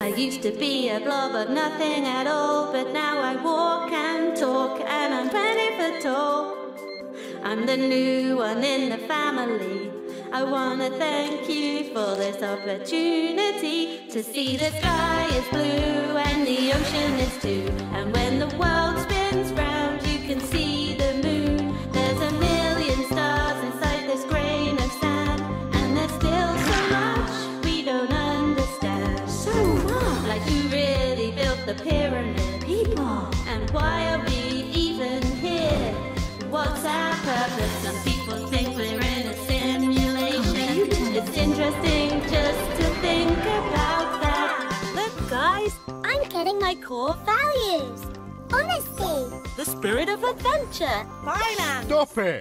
I used to be a blob of nothing at all, but now I walk and talk and I'm 20 foot tall. I'm the new one in the family. I want to thank you for this opportunity to see the sky is blue and the ocean is too. And when the world spins round, you can see the moon. There's a million stars inside this grain of sand, and there's still so much we don't understand. So much? Like who really built the pyramid? People. And why are we even here? What's our purpose? Some people think we're in a simulation. It's interesting just to think about that. Look, guys, I'm getting my core values. Honesty. The spirit of adventure. Finance. Stop it!